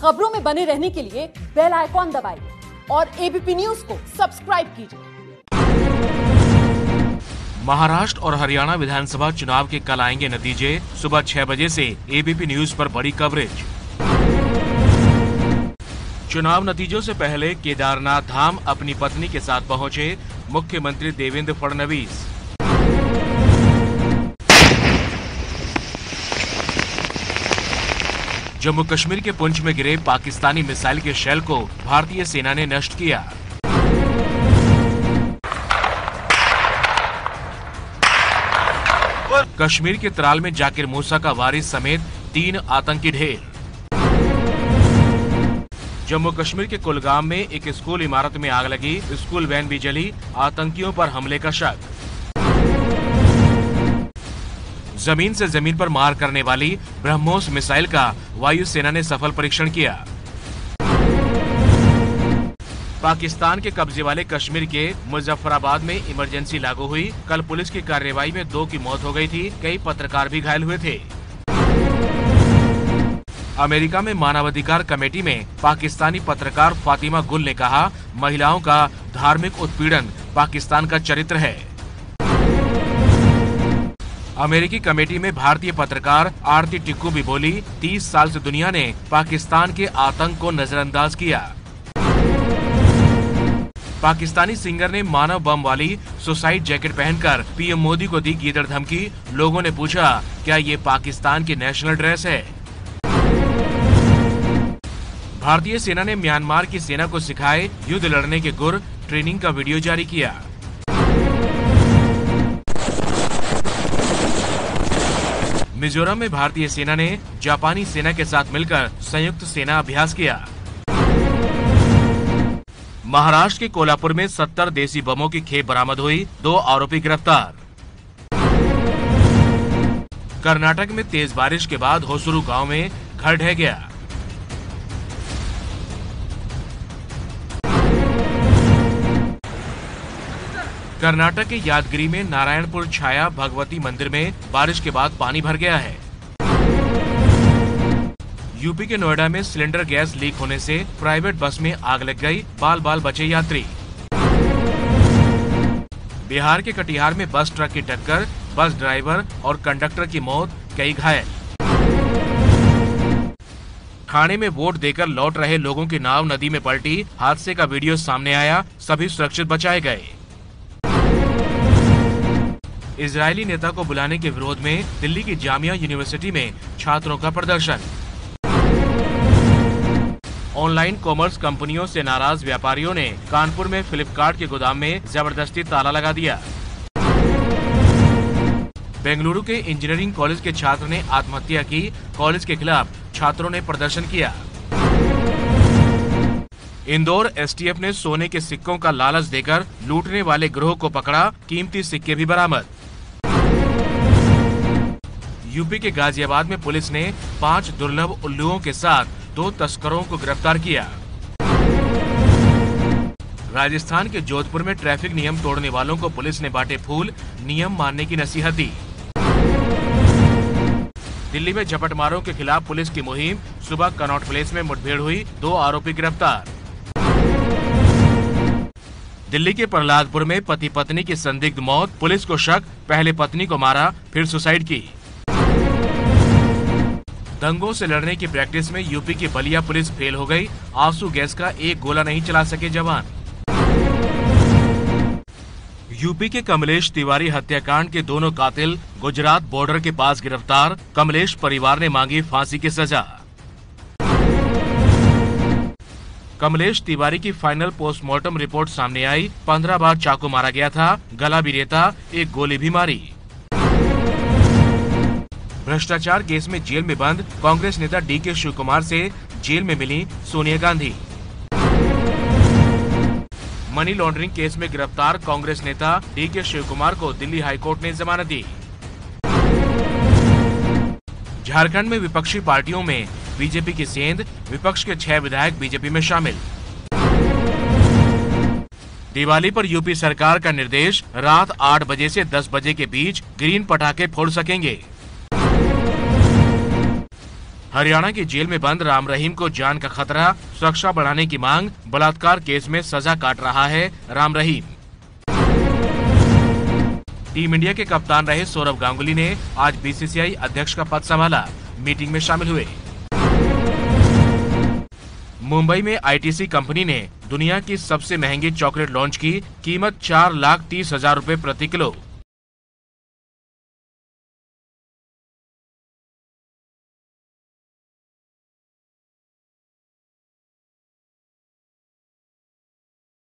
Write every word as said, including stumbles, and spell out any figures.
खबरों में बने रहने के लिए बेल आइकॉन दबाइए और एबीपी न्यूज को सब्सक्राइब कीजिए। महाराष्ट्र और हरियाणा विधानसभा चुनाव के कल आएंगे नतीजे। सुबह छह बजे से एबीपी न्यूज पर बड़ी कवरेज। चुनाव नतीजों से पहले केदारनाथ धाम अपनी पत्नी के साथ पहुंचे मुख्यमंत्री देवेंद्र फडणवीस। जम्मू कश्मीर के पुंछ में गिरे पाकिस्तानी मिसाइल के शेल को भारतीय सेना ने नष्ट किया। कश्मीर के त्राल में जाकिर मूसा का वारिस समेत तीन आतंकी ढेर। जम्मू कश्मीर के कुलगाम में एक स्कूल इमारत में आग लगी, स्कूल वैन भी जली, आतंकियों पर हमले का शक। जमीन से जमीन पर मार करने वाली ब्रह्मोस मिसाइल का वायुसेना ने सफल परीक्षण किया। पाकिस्तान के कब्जे वाले कश्मीर के मुजफ्फराबाद में इमरजेंसी लागू हुई। कल पुलिस की कार्रवाई में दो की मौत हो गई थी, कई पत्रकार भी घायल हुए थे। अमेरिका में मानवाधिकार कमेटी में पाकिस्तानी पत्रकार फातिमा गुल ने कहा, महिलाओं का धार्मिक उत्पीड़न पाकिस्तान का चरित्र है। अमेरिकी कमेटी में भारतीय पत्रकार आरती टिक्कू भी बोली, तीस साल से दुनिया ने पाकिस्तान के आतंक को नजरअंदाज किया। पाकिस्तानी सिंगर ने मानव बम वाली सुसाइड जैकेट पहनकर पीएम मोदी को दी गीदड़ धमकी। लोगों ने पूछा, क्या ये पाकिस्तान की नेशनल ड्रेस है? भारतीय सेना ने म्यांमार की सेना को सिखाए युद्ध लड़ने के गुर, ट्रेनिंग का वीडियो जारी किया। मिजोरम में भारतीय सेना ने जापानी सेना के साथ मिलकर संयुक्त सेना अभ्यास किया। महाराष्ट्र के कोल्हापुर में सत्तर देसी बमों की खेप बरामद हुई, दो आरोपी गिरफ्तार। कर्नाटक में तेज बारिश के बाद होसुरु गांव में घर ढह गया। कर्नाटक के यादगिरी में नारायणपुर छाया भगवती मंदिर में बारिश के बाद पानी भर गया है। यूपी के नोएडा में सिलेंडर गैस लीक होने से प्राइवेट बस में आग लग गई, बाल बाल बचे यात्री। बिहार के कटिहार में बस ट्रक की टक्कर, बस ड्राइवर और कंडक्टर की मौत, कई घायल। ठाणे में वोट देकर लौट रहे लोगों की नाव नदी में पलटी, हादसे का वीडियो सामने आया, सभी सुरक्षित बचाए गए। इजरायली नेता को बुलाने के विरोध में दिल्ली की जामिया यूनिवर्सिटी में छात्रों का प्रदर्शन। ऑनलाइन कॉमर्स कंपनियों से नाराज व्यापारियों ने कानपुर में फ्लिपकार्ट के गोदाम में जबरदस्ती ताला लगा दिया। बेंगलुरु के इंजीनियरिंग कॉलेज के छात्र ने आत्महत्या की, कॉलेज के खिलाफ छात्रों ने प्रदर्शन किया। इंदौर एसटीएफ ने सोने के सिक्कों का लालच देकर लूटने वाले गिरोह को पकड़ा, कीमती सिक्के भी बरामद। यूपी के गाजियाबाद में पुलिस ने पांच दुर्लभ उल्लुओं के साथ दो तस्करों को गिरफ्तार किया। राजस्थान के जोधपुर में ट्रैफिक नियम तोड़ने वालों को पुलिस ने बांटे फूल, नियम मानने की नसीहत दी। दिल्ली में झपटमारों के खिलाफ पुलिस की मुहिम, सुबह कनॉट प्लेस में मुठभेड़ हुई, दो आरोपी गिरफ्तार। दिल्ली के प्रहलादपुर में पति पत्नी की संदिग्ध मौत, पुलिस को शक, पहले पत्नी को मारा फिर सुसाइड की। दंगों से लड़ने की प्रैक्टिस में यूपी की बलिया पुलिस फेल हो गई, आंसू गैस का एक गोला नहीं चला सके जवान। यूपी के कमलेश तिवारी हत्याकांड के दोनों कातिल गुजरात बॉर्डर के पास गिरफ्तार, कमलेश परिवार ने मांगी फांसी की सजा। कमलेश तिवारी की फाइनल पोस्टमार्टम रिपोर्ट सामने आई, पंद्रह बार चाकू मारा गया था, गला भी रेता, एक गोली भी मारी। भ्रष्टाचार केस में जेल में बंद कांग्रेस नेता डी के शिव कुमार से जेल में मिली Sonia Gandhi. Money laundering case में गिरफ्तार कांग्रेस नेता डी के शिव कुमार को दिल्ली हाईकोर्ट ने जमानत दी। झारखंड में विपक्षी पार्टियों में बीजेपी की सेंध, विपक्ष के छह विधायक बीजेपी में शामिल। दिवाली पर यूपी सरकार का निर्देश, रात आठ बजे से दस बजे के बीच ग्रीन पटाखे फोड़ सकेंगे। हरियाणा की जेल में बंद राम रहीम को जान का खतरा, सुरक्षा बढ़ाने की मांग, बलात्कार केस में सजा काट रहा है राम रहीम। टीम इंडिया के कप्तान रहे सौरव गांगुली ने आज बीसीसीआई अध्यक्ष का पद संभाला, मीटिंग में शामिल हुए। मुंबई में आईटीसी कंपनी ने दुनिया की सबसे महंगी चॉकलेट लॉन्च की, कीमत चार लाख तीस हजार रूपए प्रति किलो।